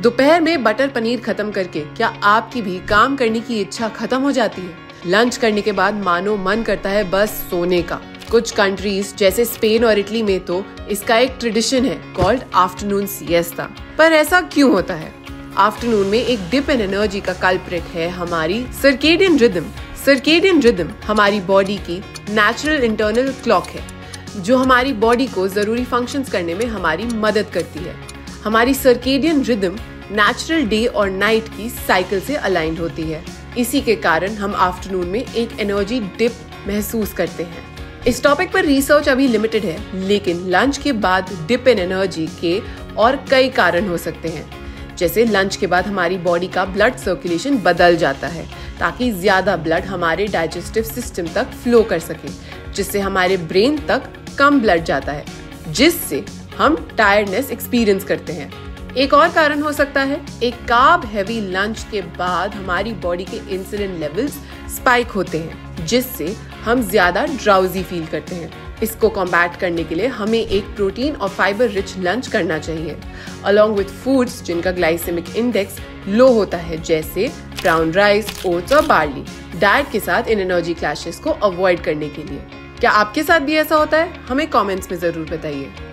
दोपहर में बटर पनीर खत्म करके क्या आपकी भी काम करने की इच्छा खत्म हो जाती है? लंच करने के बाद मानो मन करता है बस सोने का। कुछ कंट्रीज जैसे स्पेन और इटली में तो इसका एक ट्रेडिशन है कॉल्ड आफ्टरनून सिएस्ता। पर ऐसा क्यों होता है? आफ्टरनून में एक डिप इन एनर्जी का कल्प्रिट है हमारी सर्केडियन रिदम। सर्केडियन रिदम हमारी बॉडी की नेचुरल इंटरनल क्लॉक है जो हमारी बॉडी को जरूरी फंक्शंस करने में हमारी मदद करती है। हमारी सर्केडियन रिदम नेचुरल डे और नाइट की साइकिल से अलाइंड होती है। इसी के कारण हम आफ्टरनून में एक एनर्जी डिप महसूस करते हैं। इस टॉपिक पर रिसर्च अभी लिमिटेड है, लेकिन लंच के बाद डिप इन एनर्जी के और कई कारण हो सकते हैं। जैसे लंच के बाद हमारी बॉडी का ब्लड सर्कुलेशन बदल जाता है ताकि ज्यादा ब्लड हमारे डाइजेस्टिव सिस्टम तक फ्लो कर सके, जिससे हमारे ब्रेन तक कम ब्लड जाता है, जिससे हम टायर्डनेस एक्सपीरियंस करते हैं। एक और कारण हो सकता है एक कार्ब हैवी लंच के बाद हमारी बॉडी के इंसुलिन लेवल्स स्पाइक होते हैं, जिससे हम ज्यादा ड्राउजी फील करते हैं। इसको कॉम्बैट करने के लिए हमें एक प्रोटीन और फाइबर रिच लंच करना चाहिए अलॉन्ग विद फूड्स जिनका ग्लाइसेमिक इंडेक्स लो होता है, जैसे ब्राउन राइस, ओट्स और बार्ली। डाइट के साथ इन एनर्जी क्लैशेस को अवॉइड करने के लिए क्या आपके साथ भी ऐसा होता है? हमें कमेंट्स में जरूर बताइए।